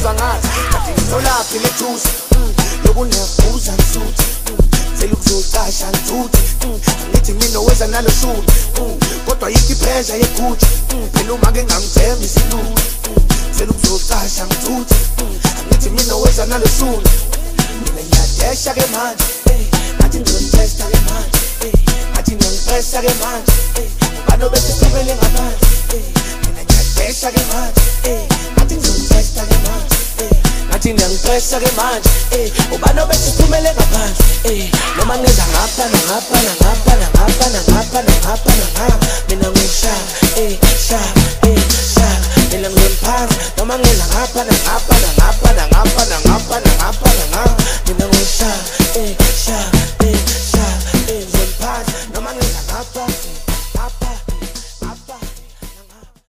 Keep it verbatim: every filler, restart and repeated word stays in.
ngizwa ngathi kanti ngitholaphi lethusi yokunebuza ngisuthi selukuzocasha ngithuthi angithi mina weza nalo shuni kodwa yikho iphesha yegutsha phela uma-ke ngangithemba isilungu selukuzocasha ngithuthi angithi mina weza nalo shuni mina ngiyadesha-ke manje ngathi ngizonitesta-ke manje ngathi ngiyangipresa-ke manje ubani obese siphumele ngaphandle mina ngiyadesha-ke manje ngathi ngizonitesta-ke manje ngathi ngiyangipresa-ke manje ubani obese siphumele ngaphandle noma ngeza ngapha nangapha nangapha nangapha nangapha nangapha nangapha mina ngishaya shaya shaya mina ngizoniphansi noma ngeza ngapha nangapha nangapha nangapha nangapha nangapha nangapha mina ngishaya shaya